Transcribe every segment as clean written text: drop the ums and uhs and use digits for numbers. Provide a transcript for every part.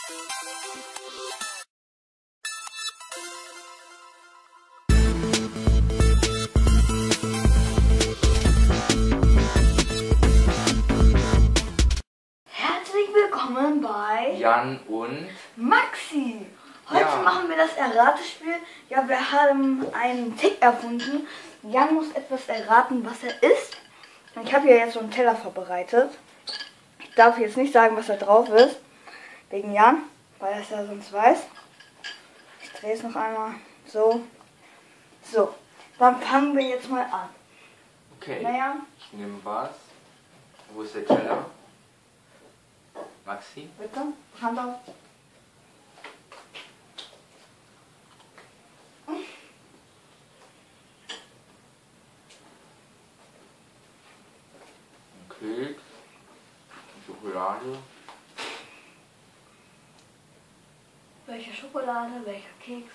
Herzlich willkommen bei Jan und Maxi. Heute machen wir das Erratespiel. Ja, wir haben einen Tick erfunden. Jan muss etwas erraten, was er isst. Und ich habe hier jetzt so einen Teller vorbereitet. Ich darf jetzt nicht sagen, was da drauf ist. Wegen Jan, weil er es ja sonst weiß. Ich drehe es noch einmal. So. So, dann fangen wir jetzt mal an. okay, Naja. ich nehme was. Wo ist der Teller? Maxi? Bitte, Hand auf. Keks, Schokolade. Welche Schokolade, welcher Keks?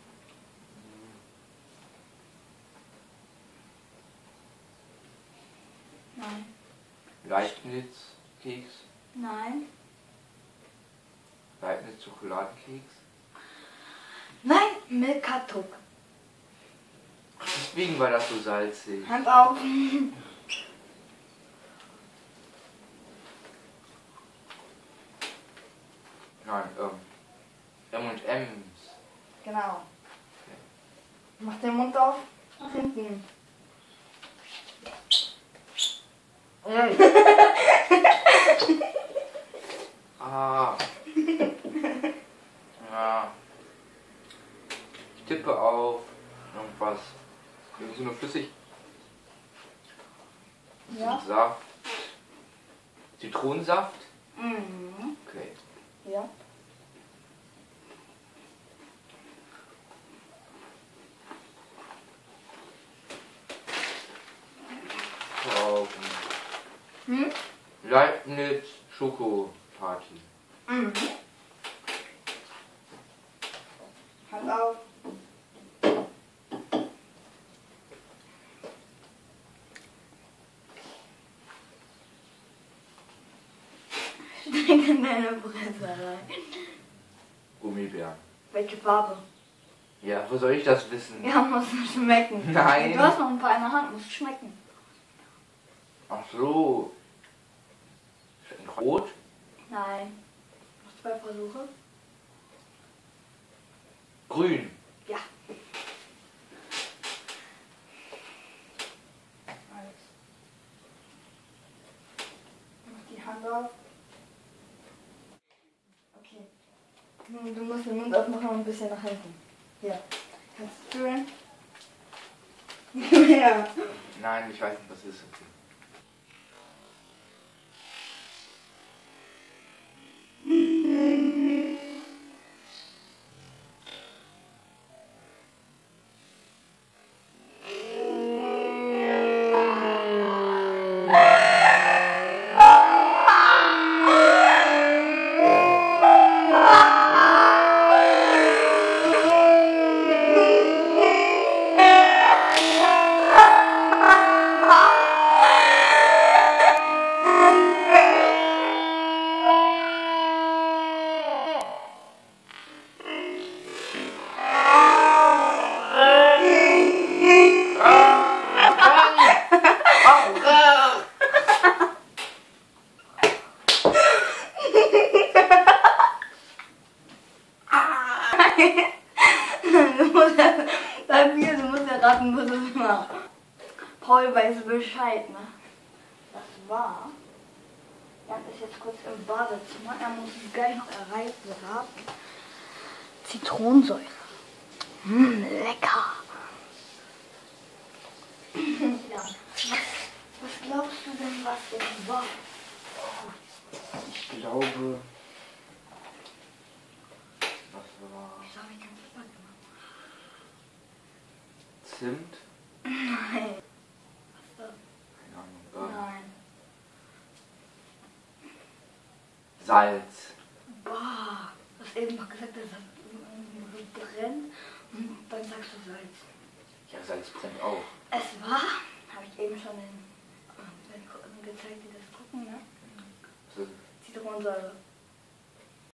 Nein. Leibniz-Keks. Nein. Leibniz-Schokoladenkeks. Nein, Milka-Tuck. Deswegen war das so salzig. Hand auf. Nein, M&M's. Genau. Mach den Mund auf. Nach hinten. Ah. Ja. Ich tippe auf irgendwas. Irgendwie so eine Flüssig. Ja. Saft. Zitronensaft? Mhm. Okay. Ja. Kaufen. Hm? Leibniz Schokoparty. Mhm. Hand auf. Steck in deine Presse rein. Gummibären. Welche Farbe? Ja, wo soll ich das wissen? Ja, muss schmecken. Nein. Du hast noch ein paar in der Hand, muss schmecken. Ach so. Rot? Nein. Noch 2 Versuche. Grün. Ja. Alles. Mach die Hand auf. Okay. Du musst den Mund aufmachen und ein bisschen nach hinten. Hier. Kannst du fühlen? Ja. Nein, ich weiß nicht, was es ist. Okay. Du musst erraten, was es war. Paul weiß Bescheid, ne? Das war. Jan ist jetzt kurz im Badezimmer. Er muss es gleich noch erraten. Zitronensäure. Lecker. Ja. Was glaubst du denn, was es war? Ich glaube. Was war. Ich habe ganz spannend gemacht. Zimt? Nein. Was Keine Ahnung. Nein. Salz. Boah. Du hast eben noch gesagt, dass es irgendwie brennt. Und dann sagst du Salz. Ja, Salz brennt auch. Es war, habe ich eben schon gezeigt, die das gucken, ne? So. Zitronensäure.